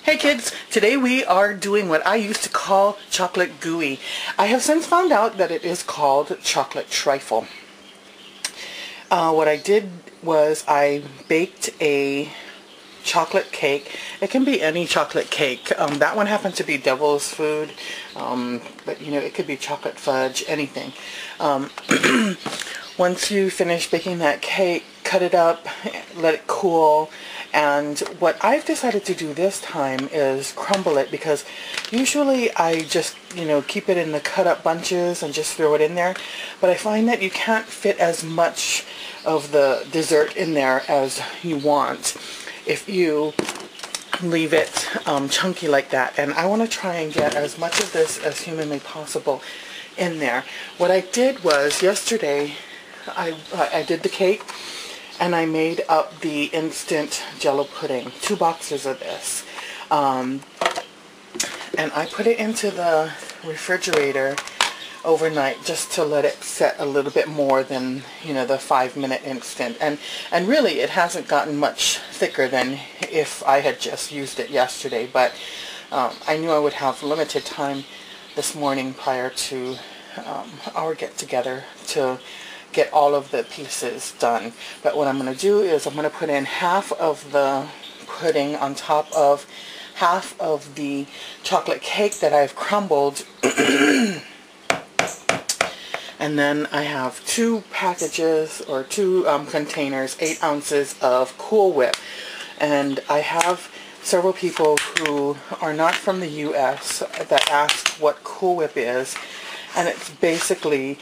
Hey kids, today we are doing what I used to call chocolate gooey. I have since found out that it is called chocolate trifle. What I did was I baked a chocolate cake. It can be any chocolate cake. That one happened to be devil's food, but you know, it could be chocolate fudge, anything. Once you finish baking that cake, cut it up, let it cool, and what I've decided to do this time is crumble it, because usually I just, you know, keep it in the cut up bunches and just throw it in there, but I find that you can't fit as much of the dessert in there as you want if you leave it chunky like that. And I want to try and get as much of this as humanly possible in there. What I did was yesterday I did the cake and I made up the instant Jello pudding, 2 boxes of this, and I put it into the refrigerator overnight just to let it set a little bit more than, you know, the 5-minute instant, and really it hasn't gotten much thicker than if I had just used it yesterday, but I knew I would have limited time this morning prior to our get together to get all of the pieces done. But what I'm going to do is I'm going to put in half of the pudding on top of half of the chocolate cake that I've crumbled. And then I have 2 packages or 2 containers, 8 ounces of Cool Whip. And I have several people who are not from the US that ask what Cool Whip is. And it's basically,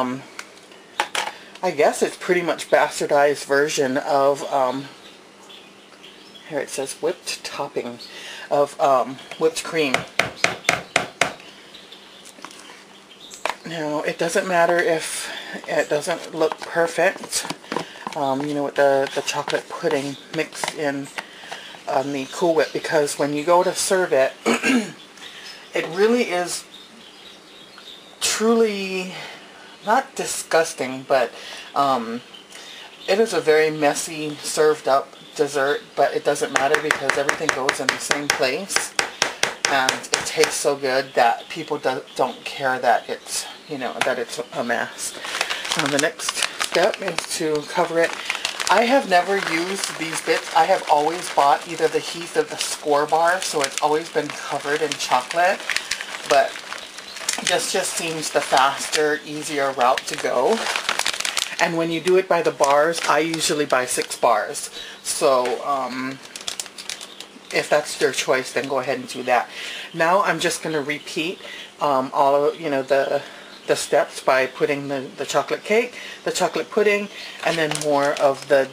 I guess it's pretty much bastardized version of, here it says whipped topping of whipped cream. Now, it doesn't matter if it doesn't look perfect, you know, with the chocolate pudding mixed in on the Cool Whip, because when you go to serve it, it really is truly not disgusting, but it is a very messy served up dessert, but it doesn't matter because everything goes in the same place. And it tastes so good that people don't care that it's, you know, that it's a mess. The next step is to cover it. I have never used these bits. I have always bought either the Heath or the Skor bar, so it's always been covered in chocolate. But this just seems the faster, easier route to go. And when you do it by the bars, I usually buy 6 bars. So, if that's your choice, then go ahead and do that. Now I'm just going to repeat all of, you know, the steps by putting the chocolate cake, the chocolate pudding, and then more of the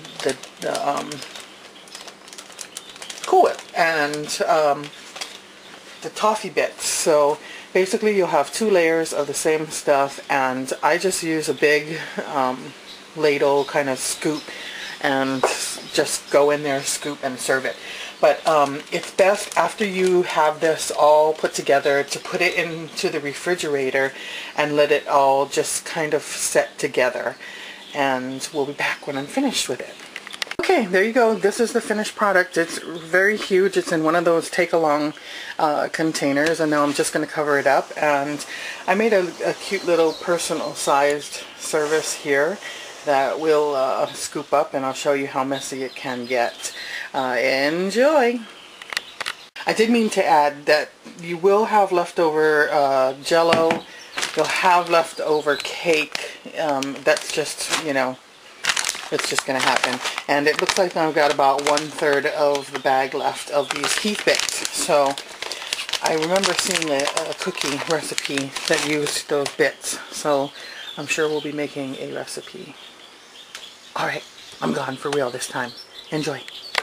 Cool Whip and the toffee bits. So basically you'll have 2 layers of the same stuff, and I just use a big ladle kind of scoop and just go in there, scoop, and serve it. But it's best after you have this all put together to put it into the refrigerator and let it all just kind of set together. And we'll be back when I'm finished with it. Okay, there you go. This is the finished product. It's very huge. It's in one of those take-along containers, and now I'm just going to cover it up. And I made a cute little personal-sized service here that we'll scoop up, and I'll show you how messy it can get. Enjoy! I did mean to add that you will have leftover Jello, you'll have leftover cake. That's just, you know, it's just going to happen. And it looks like I've got about 1/3 of the bag left of these Heath bits. So I remember seeing a cookie recipe that used those bits. So I'm sure we'll be making a recipe. Alright, I'm gone for real this time. Enjoy.